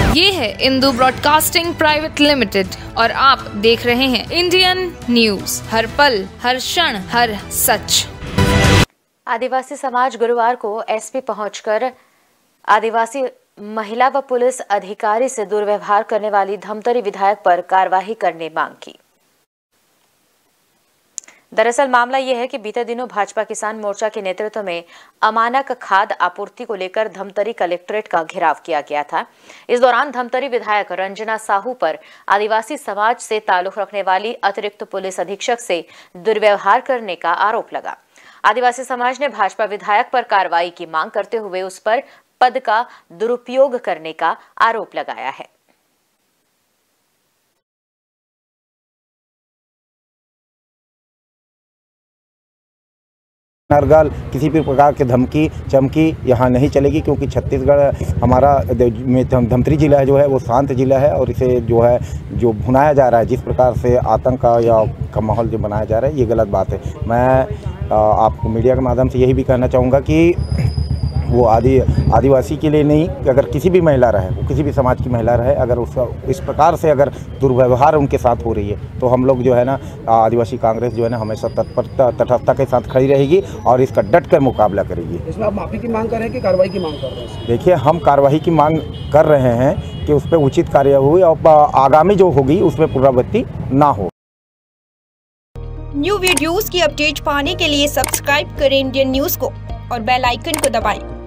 ये है Indu broadcasting private limited और आप देख रहे हैं इंडियन न्यूज, हर पल, हर क्षण, हर सच। आदिवासी समाज गुरुवार को एसपी पहुंचकर आदिवासी महिला व पुलिस अधिकारी से दुर्व्यवहार करने वाली धमतरी विधायक पर कार्रवाई करने मांग की। दरअसल मामला यह है कि बीते दिनों भाजपा किसान मोर्चा के नेतृत्व में अमानक खाद आपूर्ति को लेकर धमतरी कलेक्ट्रेट का घेराव किया गया था। इस दौरान धमतरी विधायक रंजना साहू पर आदिवासी समाज से ताल्लुक रखने वाली अतिरिक्त पुलिस अधीक्षक से दुर्व्यवहार करने का आरोप लगा। आदिवासी समाज ने भाजपा विधायक पर कार्रवाई की मांग करते हुए उस पर पद का दुरुपयोग करने का आरोप लगाया है। नरगल किसी भी प्रकार की धमकी चमकी यहाँ नहीं चलेगी, क्योंकि छत्तीसगढ़ हमारा धमतरी जिला जो है वो शांत जिला है और इसे जो भुनाया जा रहा है, जिस प्रकार से आतंक का माहौल जो बनाया जा रहा है, ये गलत बात है। मैं आपको मीडिया के माध्यम से यही भी कहना चाहूँगा कि वो आदिवासी के लिए नहीं, अगर किसी भी महिला रहे, वो किसी भी समाज की महिला रहे, अगर उसका इस प्रकार से अगर दुर्व्यवहार उनके साथ हो रही है, तो हम लोग जो है ना आदिवासी कांग्रेस जो है ना हमेशा तटस्थता के साथ खड़ी रहेगी और इसका डट कर मुकाबला करेगी। इसमें आप माफी की मांग कर रहे हैं कि कार्रवाई की मांग कर रहे हैं? देखिए, हम कार्रवाई की मांग कर रहे हैं कि उस पर उचित कार्यवाही हुई और आगामी जो होगी उसमें पुनरावृत्ति ना हो। न्यू वीडियोस की अपडेट पाने के लिए सब्सक्राइब करें इंडियन न्यूज को और बेल आइकन को दबाएं।